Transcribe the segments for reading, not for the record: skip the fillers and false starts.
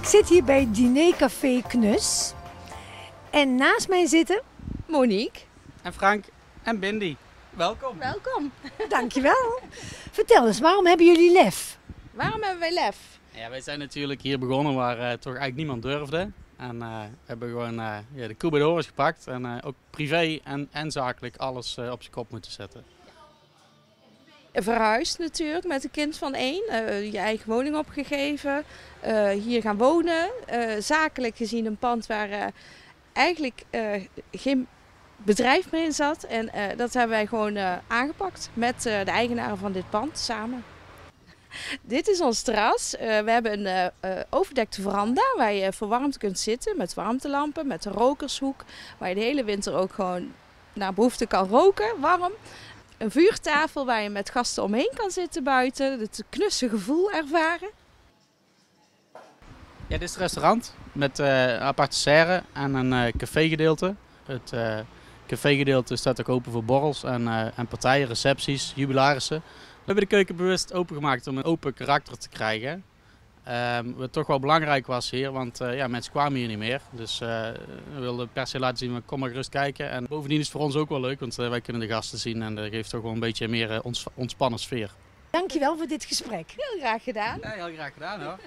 Ik zit hier bij Dinercafé Knus. En naast mij zitten Monique. En Frank en Bindi. Welkom. Welkom. Dankjewel. Vertel eens, waarom hebben jullie lef? Waarom hebben wij lef? Ja, wij zijn natuurlijk hier begonnen waar toch eigenlijk niemand durfde. En we hebben gewoon de koe bij de horens gepakt. En ook privé en zakelijk alles op zijn kop moeten zetten. Verhuisd natuurlijk met een kind van 1. Je eigen woning opgegeven. Hier gaan wonen. Zakelijk gezien een pand waar eigenlijk geen bedrijf meer in zat. En dat hebben wij gewoon aangepakt met de eigenaren van dit pand samen. Dit is ons terras. We hebben een overdekte veranda waar je verwarmd kunt zitten met warmtelampen, met een rokershoek. Waar je de hele winter ook gewoon naar behoefte kan roken, warm. Een vuurtafel waar je met gasten omheen kan zitten buiten. Het knusse gevoel ervaren. Ja, dit is het restaurant met een aparte serre en een cafégedeelte. Het cafégedeelte staat ook open voor borrels en partijen, recepties, jubilarissen. We hebben de keuken bewust opengemaakt om een open karakter te krijgen. Wat toch wel belangrijk was hier, want mensen kwamen hier niet meer. Dus we wilden per se laten zien, kom maar gerust kijken. En bovendien is het voor ons ook wel leuk, want wij kunnen de gasten zien en dat geeft toch wel een beetje meer ontspannen sfeer. Dankjewel voor dit gesprek. Heel graag gedaan. Ja, heel graag gedaan hoor.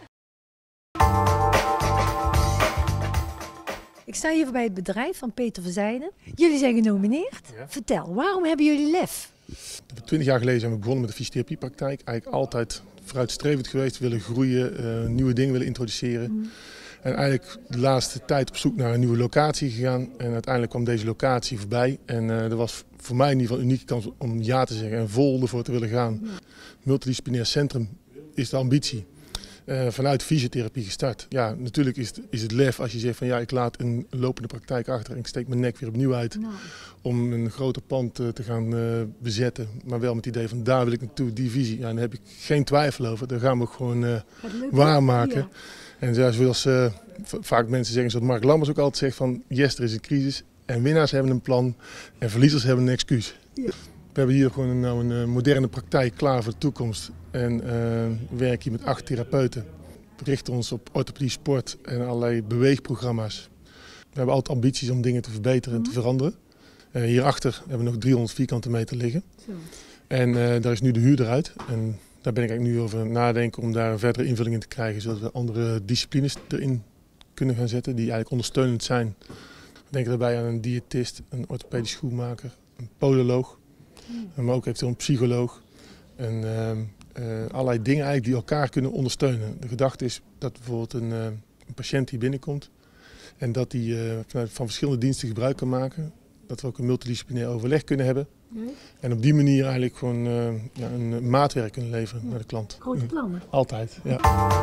Ik sta hier bij het bedrijf van Peter Verzijden. Jullie zijn genomineerd. Ja. Vertel, waarom hebben jullie lef? 20 jaar geleden zijn we begonnen met de fysiotherapiepraktijk. Eigenlijk altijd vooruitstrevend geweest, willen groeien, nieuwe dingen willen introduceren. En eigenlijk de laatste tijd op zoek naar een nieuwe locatie gegaan. En uiteindelijk kwam deze locatie voorbij. En er was voor mij in ieder geval een unieke kans om ja te zeggen en vol ervoor te willen gaan. Multidisciplinair centrum is de ambitie. Vanuit fysiotherapie gestart. Ja, natuurlijk is het lef als je zegt van ja, ik laat een lopende praktijk achter en ik steek mijn nek weer opnieuw uit om een groter pand te gaan bezetten. Maar wel met het idee van daar wil ik naartoe, die visie. Ja, daar heb ik geen twijfel over. Daar gaan we ook gewoon waarmaken. Ja. En ja, zoals vaak mensen zeggen, zoals Mark Lammers ook altijd zegt van yes, er is een crisis en winnaars hebben een plan en verliezers hebben een excuus. Ja. We hebben hier gewoon een moderne praktijk klaar voor de toekomst. En we werken hier met 8 therapeuten. We richten ons op orthopedie, sport en allerlei beweegprogramma's. We hebben altijd ambities om dingen te verbeteren en te veranderen. Hierachter hebben we nog 300 vierkante meter liggen. Zo. En daar is nu de huur eruit. En daar ben ik eigenlijk nu over nadenken om daar een verdere invulling in te krijgen. Zodat we andere disciplines erin kunnen gaan zetten die eigenlijk ondersteunend zijn. We denken daarbij aan een diëtist, een orthopedisch schoenmaker, een podoloog. Maar ook eventueel een psycholoog. En allerlei dingen eigenlijk die elkaar kunnen ondersteunen. De gedachte is dat bijvoorbeeld een patiënt die binnenkomt en dat die van verschillende diensten gebruik kan maken. Dat we ook een multidisciplinair overleg kunnen hebben. En op die manier eigenlijk gewoon een maatwerk kunnen leveren naar de klant. Grote plannen. Altijd, ja.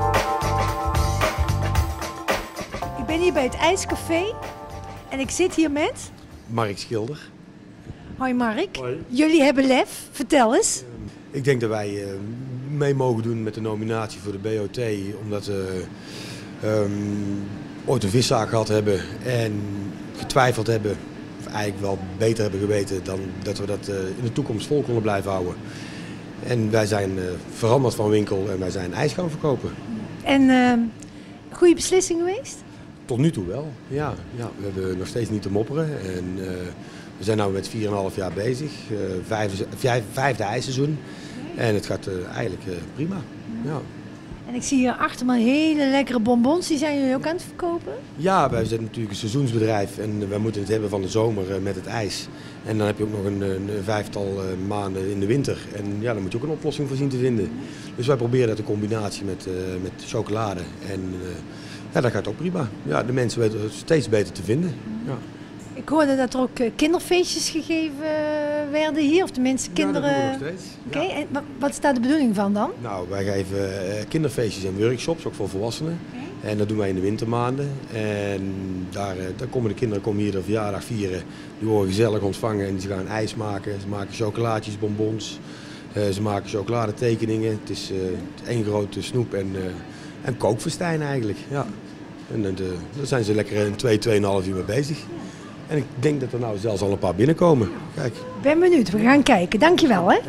Ik ben hier bij het IJscafé en ik zit hier met Mark Schilder. Hoi Mark. Hoi. Jullie hebben lef. Vertel eens. Ik denk dat wij mee mogen doen met de nominatie voor de BOT, omdat we ooit een viszaak gehad hebben en getwijfeld hebben, of eigenlijk wel beter hebben geweten dan dat we dat in de toekomst vol konden blijven houden. En wij zijn veranderd van winkel en wij zijn ijs gaan verkopen. En goede beslissing geweest? Tot nu toe wel, ja. We hebben nog steeds niet te mopperen. En, we zijn nu met 4,5 jaar bezig, vijfde ijsseizoen. En het gaat eigenlijk prima. Ja. En ik zie hier achter me hele lekkere bonbons. Die zijn jullie ook aan het verkopen? Ja, wij zijn natuurlijk een seizoensbedrijf en wij moeten het hebben van de zomer met het ijs. En dan heb je ook nog een 5-tal maanden in de winter. En ja, dan moet je ook een oplossing voor zien te vinden. Dus wij proberen dat in combinatie met chocolade. En ja, dat gaat ook prima. Ja, de mensen weten het steeds beter te vinden. Ja. Ik hoorde dat er ook kinderfeestjes gegeven werden hier, of tenminste kinderen... Ja, dat doen we nog steeds. Oké, en wat is daar de bedoeling van dan? Nou, wij geven kinderfeestjes en workshops, ook voor volwassenen. En dat doen wij in de wintermaanden. En daar komen de kinderen hier de verjaardag vieren. Die worden gezellig ontvangen en ze gaan ijs maken. Ze maken chocolaatjes, bonbons. Ze maken chocoladetekeningen. Het is één grote snoep en kookfestijn eigenlijk. Ja. En daar zijn ze lekker 2,5 uur mee bezig. En ik denk dat er nou zelfs al een paar binnenkomen. Kijk. Ik ben benieuwd, we gaan kijken. Dankjewel hè.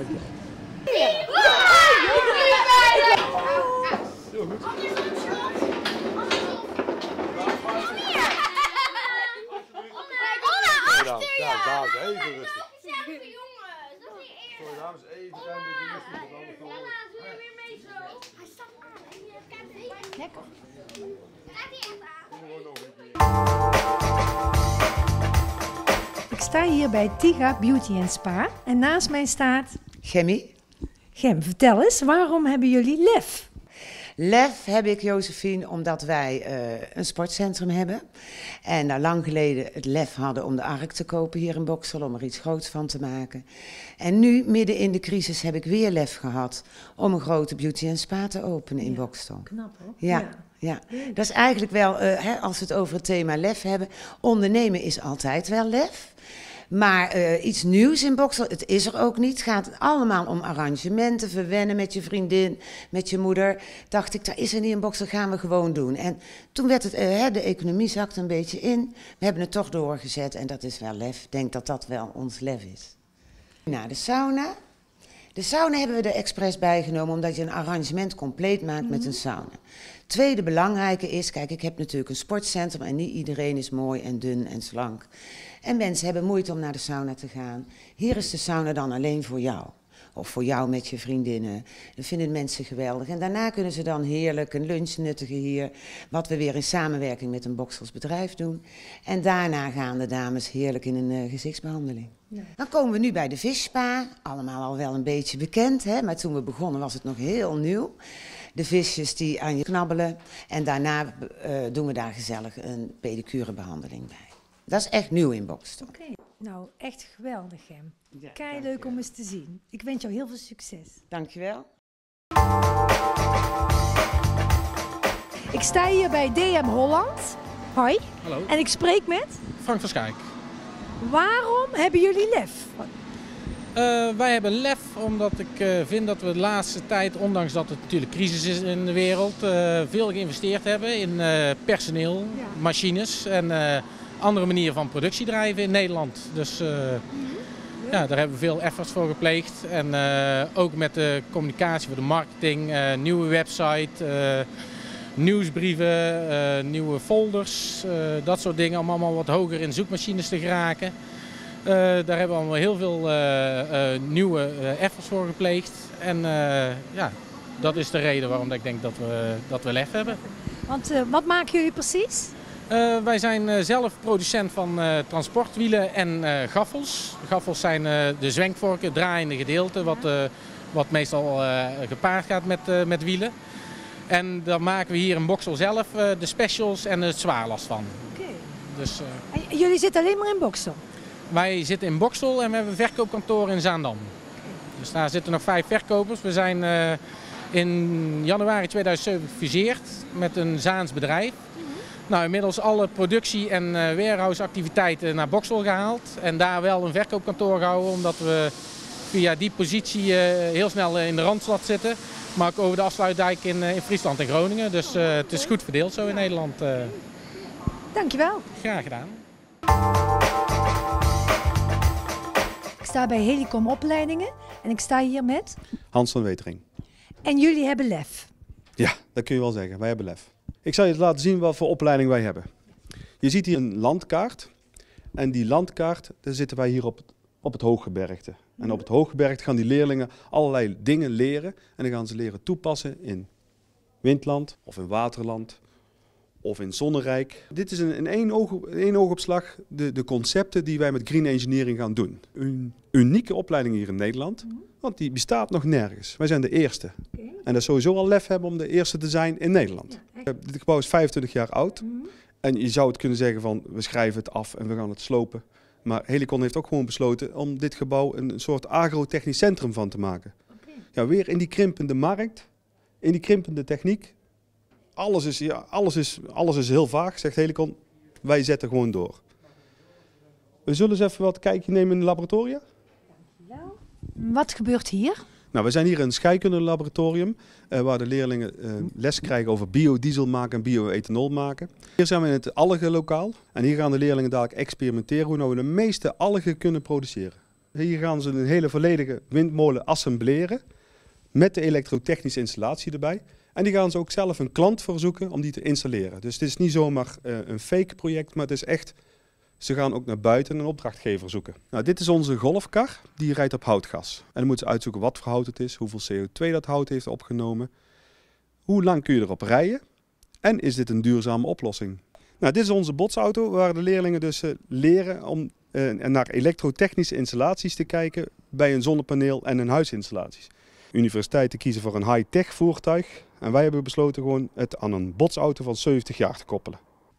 Ja, dames, even rustig. Hetzelfde jongens, dat is niet eerlijk. Sorry dames, even een beetje rustig. Daarna doe je weer mee zo. Hij staat aan. Lekker. Staat hij echt aan? Ik sta hier bij Tiga Beauty Spa en naast mij staat Gemmy. Gem. Vertel eens, waarom hebben jullie lef? Lef heb ik, Josephine, omdat wij een sportcentrum hebben. En daar lang geleden het lef hadden om de Ark te kopen hier in Boxtel, om er iets groots van te maken. En nu, midden in de crisis, heb ik weer lef gehad om een grote beauty spa te openen in Boxtel. Knap hoor. Ja. Dat is eigenlijk wel, als we het over het thema lef hebben, ondernemen is altijd wel lef. Maar iets nieuws in Boxtel, het is er ook niet. Het gaat allemaal om arrangementen, verwennen met je vriendin, met je moeder. Dacht ik, daar is er niet in Boxtel, gaan we gewoon doen. En toen werd het, de economie zakte een beetje in. We hebben het toch doorgezet en dat is wel lef. Ik denk dat dat wel ons lef is. Nou, de sauna. De sauna hebben we er expres bijgenomen omdat je een arrangement compleet maakt met een sauna. Tweede belangrijke is, kijk, ik heb natuurlijk een sportcentrum en niet iedereen is mooi en dun en slank. En mensen hebben moeite om naar de sauna te gaan. Hier is de sauna dan alleen voor jou. Of voor jou met je vriendinnen. Dat vinden mensen geweldig. En daarna kunnen ze dan heerlijk een lunch nuttigen hier. Wat we weer in samenwerking met een Boxtels bedrijf doen. En daarna gaan de dames heerlijk in een gezichtsbehandeling. Ja. Dan komen we nu bij de visspa. Allemaal al wel een beetje bekend, hè? Maar toen we begonnen was het nog heel nieuw. De visjes die aan je knabbelen. En daarna doen we daar gezellig een pedicurebehandeling bij. Dat is echt nieuw in Boxtel. Oké. Nou, echt geweldig, Gem. Ja, Kei leuk om eens te zien. Ik wens jou heel veel succes. Dankjewel. Ik sta hier bij DM Holland. Hoi. Hallo, En ik spreek met. Frank van Schaik. Waarom hebben jullie lef? Wij hebben lef omdat ik vind dat we de laatste tijd, ondanks dat het natuurlijk crisis is in de wereld, veel geïnvesteerd hebben in personeel, machines en andere manieren van productie drijven in Nederland. Dus ja, daar hebben we veel efforts voor gepleegd. En ook met de communicatie voor de marketing, nieuwe website, nieuwsbrieven, nieuwe folders, dat soort dingen om allemaal wat hoger in zoekmachines te geraken. Daar hebben we allemaal heel veel nieuwe efforts voor gepleegd. En ja, dat is de reden waarom ik denk dat we lef hebben. Want wat maken jullie precies? Wij zijn zelf producent van transportwielen en gaffels. Gaffels zijn de zwenkvorken, het draaiende gedeelte, wat meestal gepaard gaat met wielen. En daar maken we hier in Boxtel zelf de specials en het zwaarlast van. Oké. Dus, En jullie zitten alleen maar in Boxtel? wij zitten in Boxtel en we hebben een verkoopkantoor in Zaandam. Dus daar zitten nog 5 verkopers. We zijn in januari 2007 gefuseerd met een Zaans bedrijf. Nou, inmiddels alle productie- en warehouse-activiteiten naar Boxtel gehaald. En daar wel een verkoopkantoor gehouden, omdat we via die positie heel snel in de Randstad zitten. Maar ook over de afsluitdijk in Friesland en Groningen. Dus het is goed verdeeld zo in Nederland. Dankjewel. Graag gedaan. Ik sta bij Helicom Opleidingen en ik sta hier met. Hans van Wetering. En jullie hebben lef. Ja, dat kun je wel zeggen. Wij hebben lef. Ik zal je laten zien wat voor opleiding wij hebben. Je ziet hier een landkaart. En die landkaart, daar zitten wij hier op het Hooggebergte. En op het Hooggebergte gaan die leerlingen allerlei dingen leren. En dan gaan ze leren toepassen in windland of in waterland of in zonnerijk. Dit is in één oogopslag de concepten die wij met Green Engineering gaan doen. Een unieke opleiding hier in Nederland, want die bestaat nog nergens. Wij zijn de eerste. En dat is sowieso al lef hebben om de eerste te zijn in Nederland. Dit gebouw is 25 jaar oud. En je zou het kunnen zeggen van we schrijven het af en we gaan het slopen. Maar Helicon heeft ook gewoon besloten om dit gebouw een soort agrotechnisch centrum van te maken. Ja, weer in die krimpende markt, in die krimpende techniek. Alles is heel vaag, zegt Helicon. Wij zetten gewoon door. We zullen eens even wat kijkje nemen in de laboratoria. Wat gebeurt hier? Nou, we zijn hier in een scheikundelaboratorium waar de leerlingen les krijgen over biodiesel maken en bioethanol maken. Hier zijn we in het algenlokaal en hier gaan de leerlingen dadelijk experimenteren hoe nou we de meeste algen kunnen produceren. Hier gaan ze een hele volledige windmolen assembleren met de elektrotechnische installatie erbij. En die gaan ze ook zelf een klant verzoeken om die te installeren. Dus het is niet zomaar een fake project, maar het is echt Ze gaan ook naar buiten een opdrachtgever zoeken. Nou, dit is onze golfkar, die rijdt op houtgas. En dan moeten ze uitzoeken wat voor hout het is, hoeveel CO2 dat hout heeft opgenomen. Hoe lang kun je erop rijden? En is dit een duurzame oplossing? Nou, dit is onze botsauto waar de leerlingen dus leren om naar elektrotechnische installaties te kijken bij een zonnepaneel en een huisinstallaties. Universiteiten kiezen voor een high-tech voertuig en wij hebben besloten gewoon het aan een botsauto van 70 jaar te koppelen.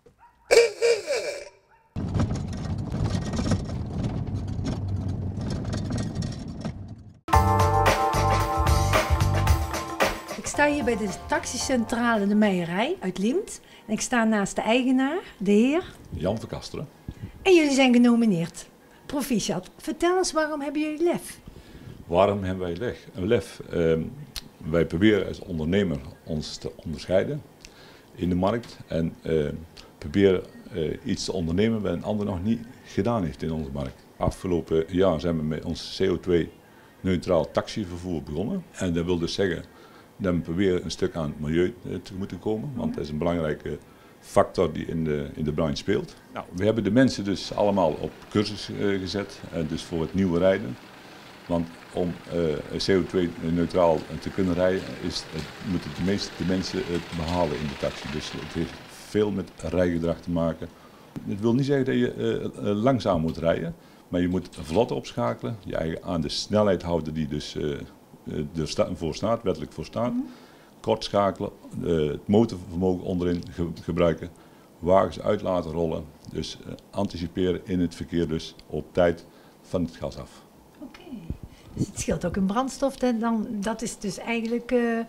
Ik sta hier bij de taxicentrale De Meijerij uit Liemt. En ik sta naast de eigenaar, de heer Jan van Kasteren. En jullie zijn genomineerd. Proficiat. Vertel eens, waarom hebben jullie lef? Waarom hebben wij lef? Wij proberen als ondernemer ons te onderscheiden in de markt. En proberen iets te ondernemen wat een ander nog niet gedaan heeft in onze markt. Afgelopen jaar zijn we met ons CO2-neutraal taxivervoer begonnen. En dat wil dus zeggen dat we proberen een stuk aan het milieu te moeten komen. Want dat is een belangrijke factor die in de branche speelt. Nou, we hebben de mensen dus allemaal op cursus gezet, dus voor het nieuwe rijden. Want om CO2-neutraal te kunnen rijden, moeten de meeste mensen het behalen in de taxi. Dus het heeft veel met rijgedrag te maken. Het wil niet zeggen dat je langzaam moet rijden, maar je moet vlot opschakelen, je eigen aan de snelheid houden die dus voor staat, wettelijk voor staat. Kort schakelen, het motorvermogen onderin gebruiken, wagens uit laten rollen. Dus anticiperen in het verkeer dus op tijd van het gas af. Oké. Dus het scheelt ook in brandstof, dat is dus eigenlijk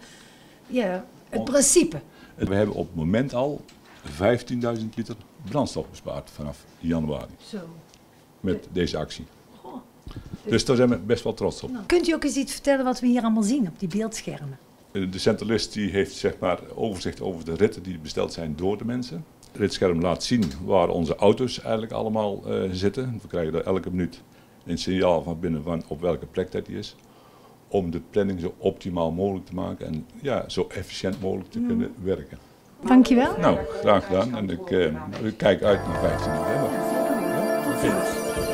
het principe. We hebben op het moment al 15.000 liter brandstof bespaard vanaf januari. Zo. Met deze actie. Dus daar zijn we best wel trots op. Nou, kunt u ook eens iets vertellen wat we hier allemaal zien op die beeldschermen? De centralist die heeft zeg maar overzicht over de ritten die besteld zijn door de mensen. Het ritscherm laat zien waar onze auto's eigenlijk allemaal zitten. We krijgen daar elke minuut een signaal van binnen van op welke plek dat die is. Om de planning zo optimaal mogelijk te maken en ja, zo efficiënt mogelijk te kunnen werken. Dankjewel. Nou, graag gedaan en ik kijk uit naar 15 november. Ja,